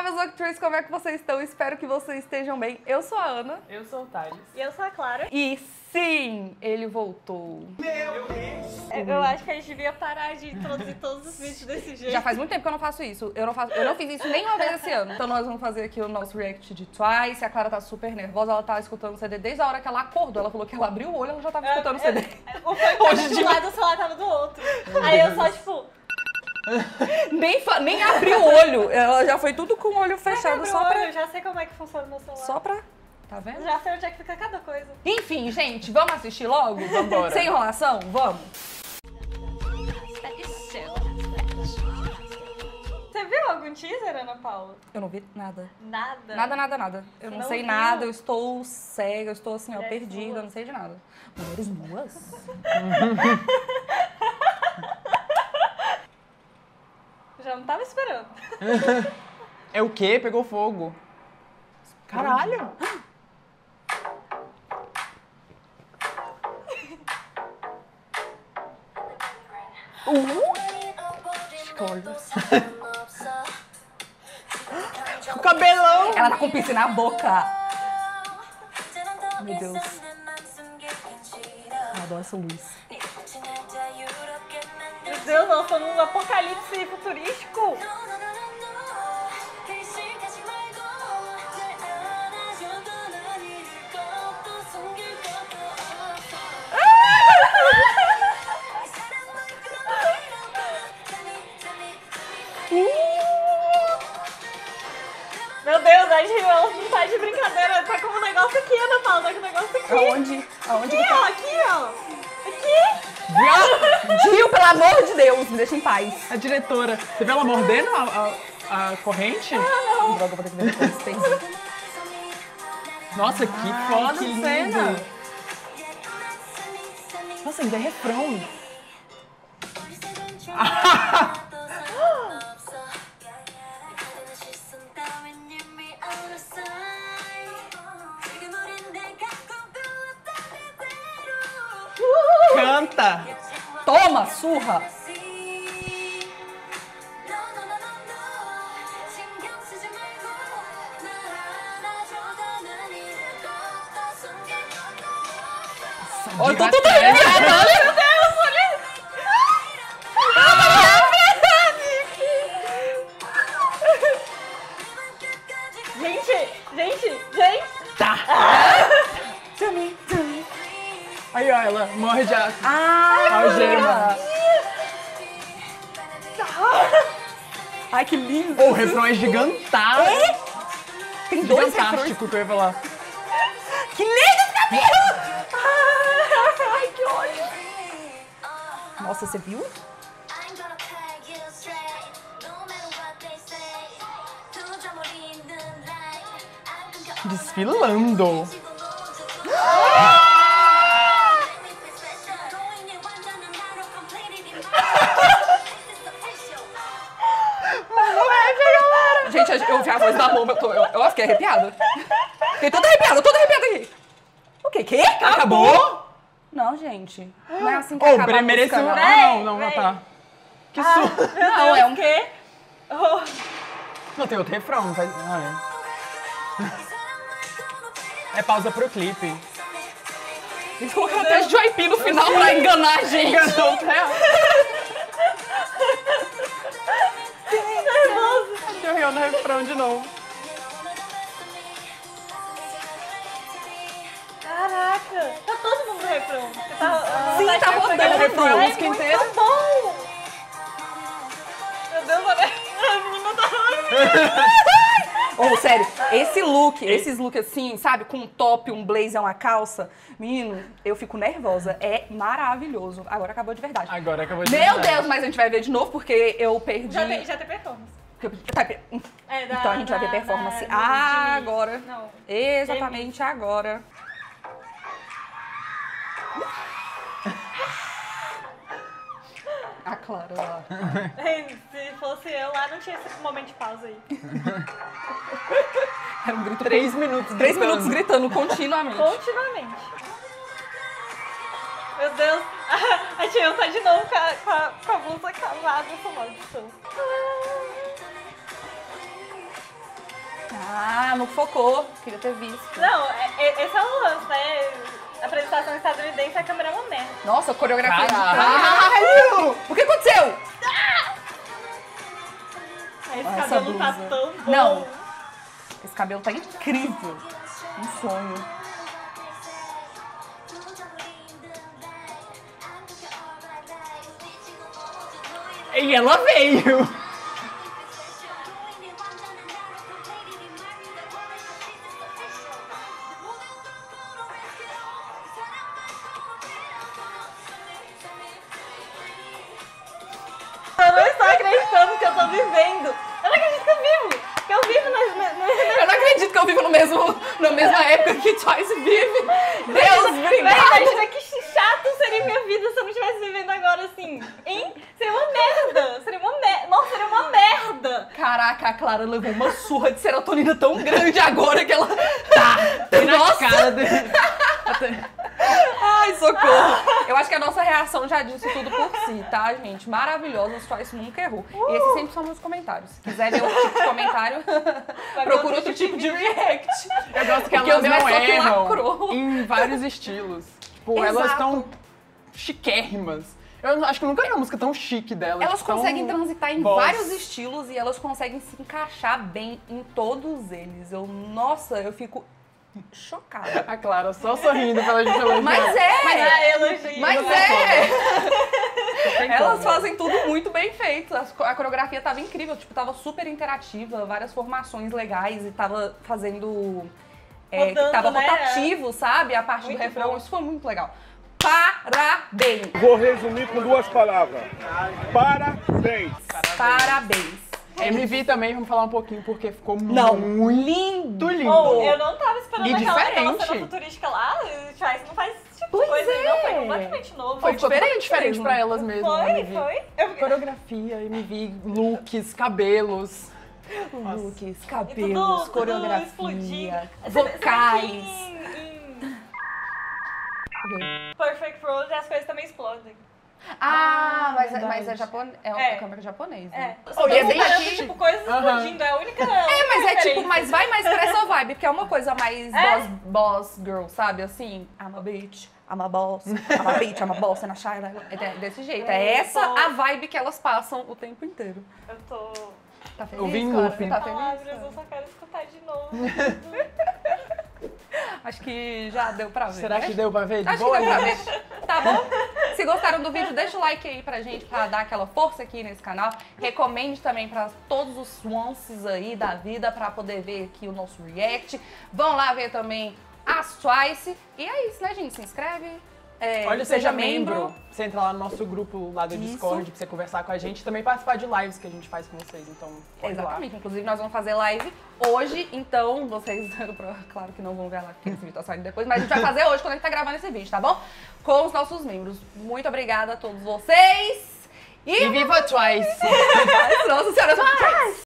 meus Octrees, como é que vocês estão? Espero que vocês estejam bem. Eu sou a Ana. Eu sou o Thales. E eu sou a Clara. E sim, ele voltou. Eu acho que a gente devia parar de introduzir todos os vídeos desse jeito. Já faz muito tempo que eu não faço isso. Eu não fiz isso nenhuma vez esse ano. Então nós vamos fazer aqui o nosso react de Twice. A Clara tá super nervosa, ela tá escutando o CD desde a hora que ela acordou. Ela falou que ela abriu o olho, ela já tava escutando o CD. O fone tava de um lado, o celular tava do outro. Aí eu só, tipo... Nem abriu o olho. Ela já foi tudo com o olho fechado, só pra... Eu já sei como é que funciona o meu celular. Só pra... Tá vendo? Já sei onde é que fica cada coisa. Enfim, gente, vamos assistir logo? Vambora. Sem enrolação? Vamos. Você viu algum teaser, Ana Paula? Eu não vi nada. Nada? Nada. Eu não Não sei viu? nada, eu estou cega, eu estou assim, ó, Mulheres perdida, nuas. não sei de nada. Mulheres nuas? Já não tava esperando. É o quê? Pegou fogo. Caralho! O cabelão! Ela tá com piercing na boca. Meu Deus. Eu adoro essa luz. Meu Deus, nós estamos num apocalipse futurístico. Meu Deus, a gente não tá de brincadeira. Tá com um negócio aqui, Ana Paula. Tá com um negócio aqui. Aonde? Aonde que Aqui, tá? ó. Aqui, ó. Aqui. Gil, pelo amor de Deus, me deixa em paz. A diretora. Você viu ela mordendo a corrente? Droga, eu vou ter que ver depois. Perdi. Nossa, que foda que a cena. cena! Nossa, ainda é refrão. Canta! Toma, surra. Ó, eu tô toda arrepiada, olha. Meu Deus, olha. Gente. Tá! Aí, ó, ela morde a algema. Ai, que lindo. O refrão é gigantástico. Tem dois refrões. Gigantástico que eu ia falar. Que lindo esse cabelo. Ai, que ódio. Nossa, você viu? Desfilando. Gente, eu ouvi a voz da bomba, eu fiquei arrepiada. Fiquei toda arrepiada aqui. O quê? Que? Acabou? Não, gente. Não é assim que Ô, acaba a mereceu. música, Não, Véi. tá. Que susto. não. Não, é um... quê? Oh. Não, tem outro refrão, não faz. É pausa pro clipe. Eles colocaram até Joyp no final pra enganar a gente. Enganou o real. Eu rio no refrão de novo. Caraca. Tá todo mundo no refrão. Sim, tá rodando o refrão, a Ai, música muito inteira. bom. Meu Deus, olha. A menina tá... Ô, sério, esses looks assim, sabe? Com um top, um blazer, uma calça. Menino, eu fico nervosa. É maravilhoso. Agora acabou de verdade. Agora acabou de Meu verdade. Deus, mas a gente vai ver de novo porque eu perdi... Já tem performance. Então a gente vai ver performance agora. Não. Exatamente agora. A Clara lá. Se fosse eu lá, não tinha esse momento de pausa aí. É um grito. 3 minutos. 3 minutos gritando continuamente. Continuamente. Meu Deus, a Tião tá de novo com a blusa cavada, essa maldição. Ah, não focou. Queria ter visto. Não, esse é o lance, né? A apresentação estadunidense, a câmera é uma merda. Nossa, coreografia de Caralho! O que aconteceu? Esse Essa cabelo tá blusa. tão bom. Não. Esse cabelo tá incrível. Um sonho. E ela veio! Eu não estou acreditando que eu tô vivendo. Eu não acredito que eu vivo. Que eu vivo Eu não acredito que eu vivo na mesma época que Twice vive. Deus, obrigada. Imagina que chato seria minha vida se eu não estivesse vivendo agora assim. Hein? Seria uma merda. Seria uma merda. Nossa, seria uma merda. Caraca, a Clara levou uma surra de serotonina tão grande agora que ela... Tá, nossa. Cara dele. Ai, socorro. Eu acho que a nossa reação já disse tudo por si, tá, gente? Maravilhosa, o Twice nunca errou. E esses sempre são nos comentários. Se quiser ver outro tipo de comentário, procura outro tipo de react. Eu gosto que Porque elas o meu é não só que erram lacrou. em vários estilos. Tipo, elas Exato. estão chiquérrimas. Eu acho que eu nunca vi uma música tão chique delas. Elas tão conseguem transitar em boss. vários estilos e elas conseguem se encaixar bem em todos eles. Nossa, eu fico chocada. A Clara só sorrindo pela gente elogiar. Mas é! Elogio. Mas não é! tem Elas como. fazem tudo muito bem feito. A coreografia tava incrível, tipo, tava super interativa, várias formações legais e tava fazendo... Rodando, tava né? rotativo, sabe? A parte Muito do refrão, bom. isso foi muito legal. Parabéns! Vou resumir com duas palavras. Parabéns. Parabéns! MV também, vamos falar um pouquinho, porque ficou Não, muito lindo. Oh, eu não tava esperando E aquela diferente. cena futurística lá. Twice não faz esse tipo Pois de coisa, é. não. Foi completamente novo. Foi diferente totalmente diferente mesmo. pra elas mesmo. Foi, MV. foi. Coreografia, MV, looks, cabelos. Looks, E cabelos, tudo coreografia, explodindo. vocais. Em Perfect Rose as coisas também explodem. Ah, mas verdade. é japonês. É É. a câmera japonesa. É. Oh, e Todo esse mundo parando, daqui- tipo, coisas explodindo. É a única. É, mas é tipo, mas vai mais pra essa vibe, porque é uma coisa mais É? boss girl, sabe? Assim, I'm a bitch, I'm a boss, I'm a bitch, I'm a boss, and a shy. É desse jeito. É essa a vibe que elas passam o tempo inteiro. Eu tô. Tá feliz, Eu vi em Clara? looping. Tá feliz? Palavras, eu só quero escutar de novo. Acho que já deu pra ver. Será né? que deu pra ver? De Acho boa? que deu pra ver. Tá bom? Se gostaram do vídeo, deixa o like aí pra gente, pra dar aquela força aqui nesse canal. Recomende também pra todos os swances aí da vida, pra poder ver aqui o nosso react. Vão lá ver também as Twice. E é isso, né, gente? Se inscreve. Olha, seja membro. Você entra lá no nosso grupo lá do Isso. Discord pra você conversar com a gente. Também participar de lives que a gente faz com vocês. Então, pode ir lá. Exatamente. Inclusive, nós vamos fazer live hoje, então vocês, claro que não vão ver lá, porque esse vídeo tá saindo depois, mas a gente vai fazer hoje quando a gente tá gravando esse vídeo, tá bom? Com os nossos membros. Muito obrigada a todos vocês. E viva Twice! Nossa Senhora, Twice!